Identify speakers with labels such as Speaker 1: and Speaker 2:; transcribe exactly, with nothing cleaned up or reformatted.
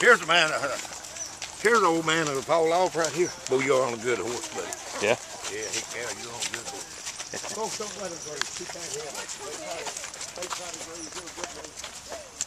Speaker 1: Here's the man. Uh, here's the old man that'll fall off right here. Boy, you're on a good horse, buddy.
Speaker 2: Yeah.
Speaker 1: Yeah, he can. You're on a good horse. Folks, don't let him graze. Keep that head. They try to, they try to graze. You're a good horse.